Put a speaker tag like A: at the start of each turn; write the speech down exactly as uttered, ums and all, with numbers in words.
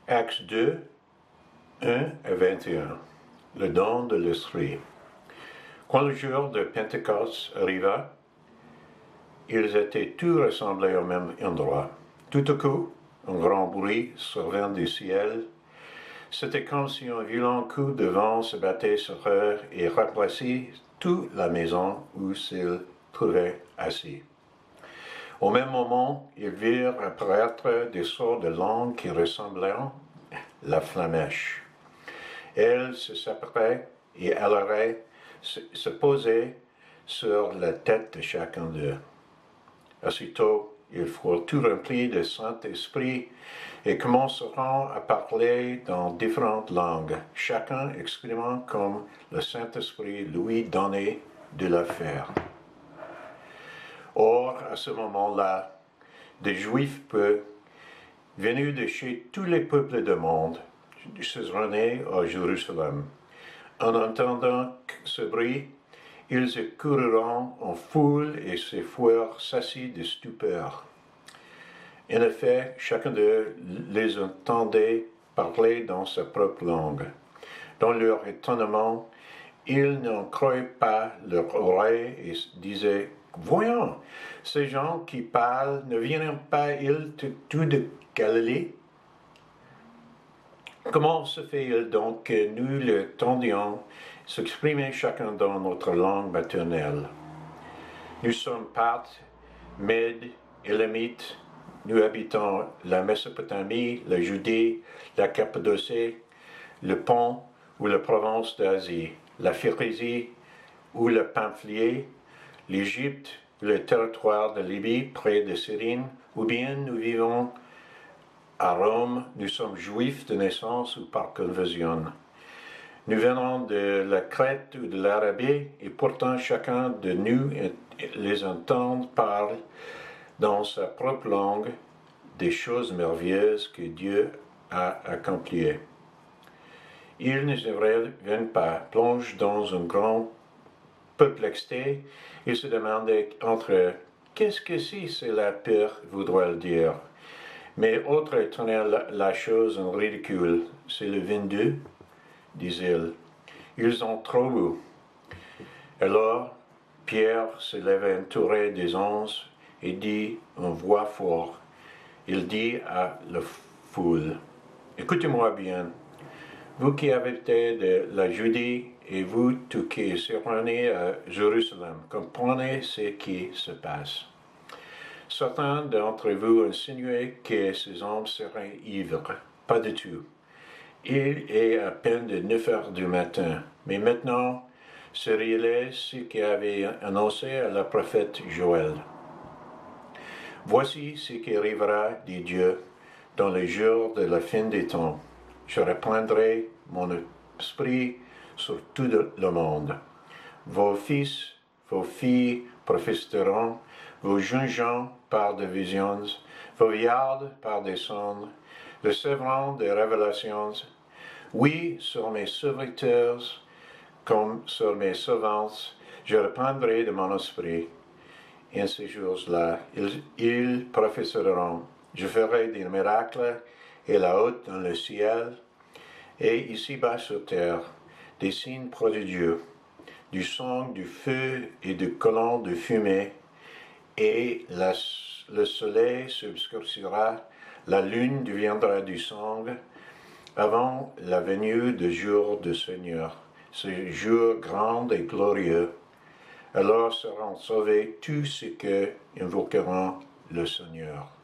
A: Actes deux, un à vingt et un. Le don de l'Esprit. Quand le jour de Pentecost arriva, ils étaient tous rassemblés au même endroit. Tout à coup, un grand bruit survint du ciel. C'était comme si un violent coup de vent se battait sur eux et remplaçait toute la maison où s'ils trouvaient assis. Au même moment, ils virent apparaître des sortes de langues qui ressemblaient à la flammèche. Elles se séparaient et allaient se, se poser sur la tête de chacun d'eux. Aussitôt, ils furent tout remplis du Saint-Esprit et commenceront à parler dans différentes langues, chacun exprimant comme le Saint-Esprit lui donnait de le faire. Or, à ce moment-là, des Juifs peu, venus de chez tous les peuples du monde, séjournaient à Jérusalem. En entendant ce bruit, ils accoururent en foule et se furent saisis de stupeur. En effet, chacun d'eux les entendait parler dans sa propre langue. Dans leur étonnement, ils n'en croyaient pas leur oreille et disaient « Voyons, ces gens qui parlent, ne viennent pas-ils tous de Galilée? Comment se fait-il donc que nous le tendions s'exprimer chacun dans notre langue maternelle? Nous sommes Parthes, Mèdes, Élamites, nous habitons la Mésopotamie, la Judée, la Cappadocie, le Pont ou la province d'Asie, la Phrygie ou le Pamphylie, l'Égypte ou le territoire de Libye près de Cyrène, ou bien nous vivons à Rome, nous sommes juifs de naissance ou par conversion. Nous venons de la Crète ou de l'Arabie, et pourtant chacun de nous les entend parler dans sa propre langue des choses merveilleuses que Dieu a accomplies. Ils ne se reviennent pas, plongent dans une grande perplexité et se demandaient entre eux, qu'est-ce que si cela peut voudrait dire? Mais autres tenaient la, la chose en ridicule. C'est le vingt-deux, disent-ils. Ils ont trop bu. Alors, Pierre se leva entouré des onze et dit en voix forte, il dit à la foule, écoutez-moi bien, vous qui habitez de la Judée et vous tous qui séjournez à Jérusalem, comprenez ce qui se passe. Certains d'entre vous insinuaient que ces hommes seraient ivres. Pas du tout. Il est à peine de neuf heures du matin, mais maintenant se réalise ce qu'avait annoncé à la prophète Joël. Voici ce qui arrivera, dit Dieu, dans les jours de la fin des temps. Je répandrai mon esprit sur tout le monde. Vos fils, vos filles prophétiseront, vos jeunes gens par des visions, vos vieillards par des songes, recevront des révélations. Oui, sur mes serviteurs comme sur mes servantes, je répandrai de mon esprit. Et en ces jours-là, ils, ils prophétiseront. Je ferai des miracles et la haute dans le ciel, et ici-bas sur terre, des signes prodigieux, du sang, du feu et du colon de fumée, et la, le soleil s'obscurcira, la lune deviendra du sang, avant la venue du jour du Seigneur, ce jour grand et glorieux. Alors seront sauvés tous ceux qui invoqueront le Seigneur.